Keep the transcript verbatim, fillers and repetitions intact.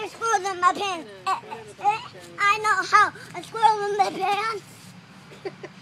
a squirrel in my pants. I know how a squirrel in my pants.